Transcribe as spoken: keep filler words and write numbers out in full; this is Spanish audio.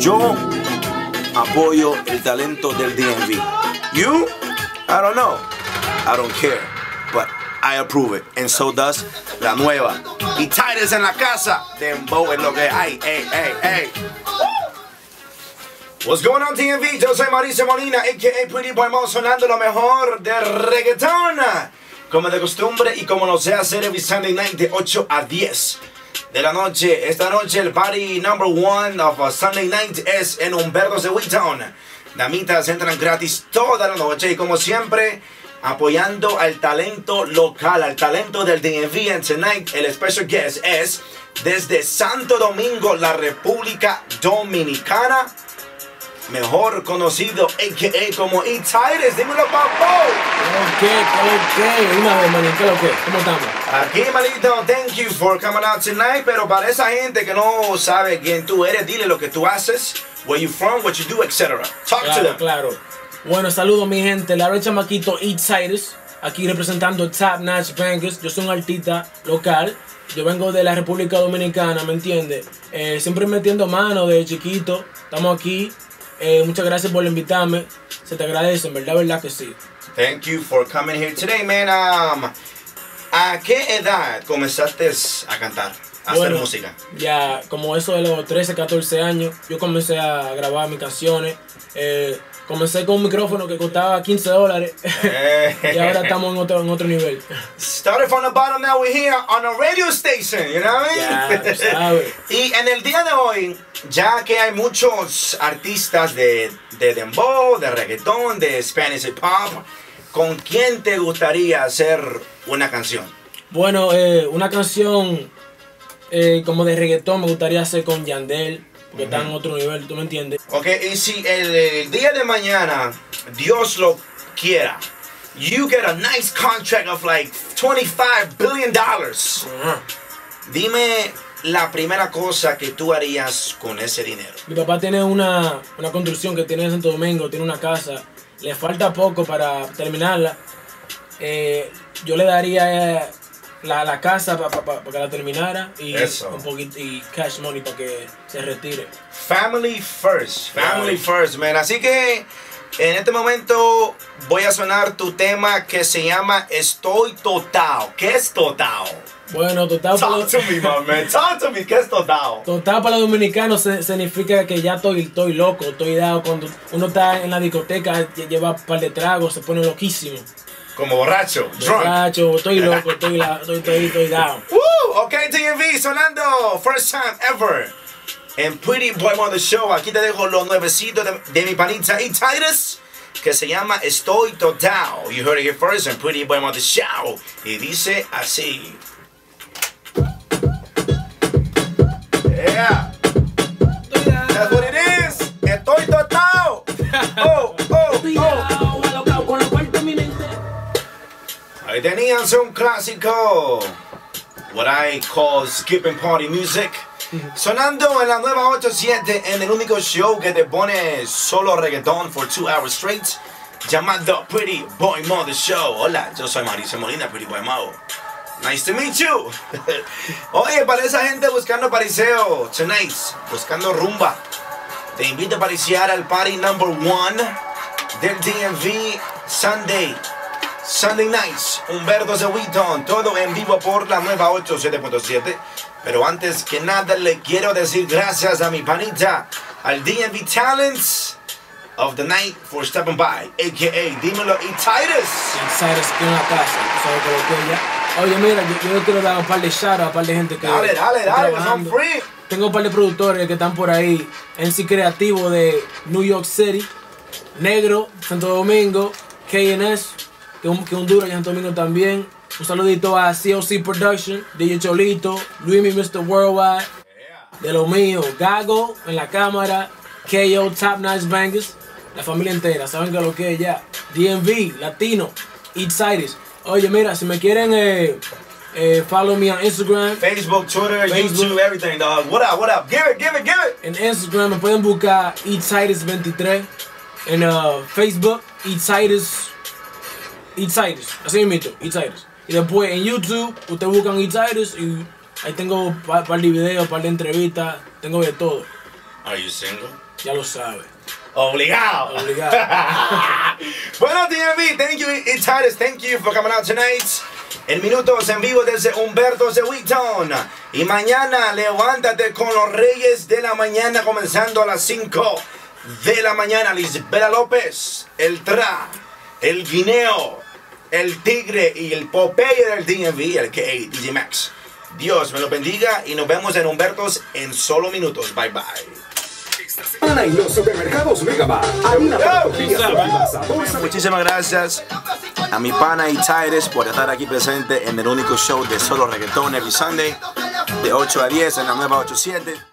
Yo apoyo el talento del D M V. You? I don't know. I don't care. But I approve it. And so does la nueva. Y Titus en la casa. Dembow es lo que hay. Hey, hey, hey. What's going on, T M V? Yo soy Mauricio Molina, a k a. Pretty Boy Mo, sonando lo mejor de reggaetón. Como de costumbre y como lo sé hacer every Sunday night de ocho a diez de la noche. Esta noche el party number one of a Sunday night es en Humberto's de Wheatown. Damitas entran gratis toda la noche y como siempre apoyando al talento local, al talento del D M V. And tonight el special guest es desde Santo Domingo, la República Dominicana, mejor conocido a k a como E. Titus. Dímelo, papo. ¿Qué? ¿Qué? Una vez, manito, ¿qué? ¿Qué? ¿Cómo estamos? Aquí, malito, thank you for coming out tonight. Pero para esa gente que no sabe quién tú eres, dile lo que tú haces, where you from, what you do, et cetera. Talk claro, to them. Claro. Bueno, saludos mi gente. Le habla el chamaquito E. Titus, aquí representando Top Notch Bangers. Yo soy un artista local. Yo vengo de la República Dominicana, ¿me entiendes? Eh, siempre metiendo mano desde chiquito. Estamos aquí. Eh, muchas gracias por invitarme. Se te agradece, en verdad, verdad que sí. Thank you for coming here today, man. Um, ¿A qué edad comenzaste a cantar, a bueno, hacer música? Ya, como eso de los trece, catorce años, yo comencé a grabar mis canciones. Eh, comencé con un micrófono que costaba quince dólares. Hey. Y ahora estamos en otro, en otro nivel. Started from the bottom, now we're here on a radio station, you know what I mean? Ya, sabes. Y en el día de hoy, ya que hay muchos artistas de, de dembow, de reggaetón, de Spanish hip hop, ¿con quién te gustaría hacer una canción? Bueno, eh, una canción eh, como de reggaetón me gustaría hacer con Yandel, porque uh-huh. está en otro nivel, ¿tú me entiendes? Ok, y si el, el día de mañana, Dios lo quiera, you get a nice contract of like twenty-five billion dollars, uh-huh. dime la primera cosa que tú harías con ese dinero. Mi papá tiene una, una construcción que tiene en Santo Domingo, tiene una casa, le falta poco para terminarla. Eh, yo le daría eh, la, la casa para pa, pa, pa que la terminara y Eso. un poquito y cash money para que se retire. Family first, family first, man. Así que en este momento voy a sonar tu tema que se llama Estoy Total. ¿Qué es total? Bueno, total Talk para to me, my man. Talk to me. ¿Qué es total? Total para los dominicanos se, significa que ya estoy, estoy loco, estoy dado. Cuando uno está en la discoteca, lleva un par de tragos, se pone loquísimo. Como borracho, drunk. Borracho, estoy loco, estoy, la, estoy, estoy, estoy down. Woo! Ok, T M V, sonando first time ever en Pretty Boy Mo The Show. Aquí te dejo los nuevecitos de, de mi panita E. Titus, que se llama Estoy Total. You heard it here first en Pretty Boy Mo The Show. Y dice así. Yeah. That's what it is. Estoy total. Oh, oh, oh. Ahí tenían un clásico. What I call skipping party music. Sonando en la nueva ocho siete en el único show que te pone solo reggaetón for two hours straight. Llamado Pretty Boy Mo The Show. Hola, yo soy Mauricio Molina, Pretty Boy Mo. Nice to meet you. Oye, para esa gente buscando pariseo tonight, buscando rumba, te invito a pariciar al party number one del D M V Sunday. Sunday nights, Humberto's de Wheatown, todo en vivo por la nueva ocho siete punto siete. Pero antes que nada le quiero decir gracias a mi panita, al D M V Talents of the Night for stepping by, a k a. Dímelo, E. Titus. E. Titus en la casa, ¿sabes qué es ya? Oye, mira, yo, yo quiero dar un par de shout a un par de gente que Dale, dale, dale, que son free. Tengo un par de productores que están por ahí. M C Creativo de New York City, Negro, Santo Domingo, K N S, que es un, que un duro en Santo Domingo también. Un saludito a C O C Production, D J Cholito, Luismi mister Worldwide, de lo mío, Gago en la cámara, K O Top Notch Bangers, la familia entera, saben que lo que es ya. D M V, Latino, E. Titus. Oye, mira, si me quieren eh, eh, follow me on Instagram, Facebook, Twitter, Facebook. YouTube, everything, dog. What up, what up? Give it, give it, give it. En Instagram me pueden buscar E. Titus veintitrés. En uh, Facebook, E. Titus. E. Titus. Así mismo, E. Titus. Y después en YouTube, ustedes buscan E. Titus y ahí tengo un par, par de videos, un par de entrevistas. Tengo de todo. Are you single? Ya lo sabes. Obligado. Obligado. Bueno, T M V, thank you, it's Titus, thank you for coming out tonight. En minutos en vivo desde Humberto de Wheaton. Y mañana levántate con los Reyes de la Mañana, comenzando a las cinco de la mañana. Lisbela López, el Tra, el Guineo, el Tigre y el Popeye del T M V, el K A D J Max. Dios me lo bendiga y nos vemos en Humbertos en solo minutos. Bye bye. Ana y los supermercados Megamart. Harina para tortillas floridas, sabor, sabor. Muchísimas gracias a mi pana y Titus por estar aquí presente en el único show de solo reggaetón every Sunday de ocho a diez en la nueva ochenta y siete.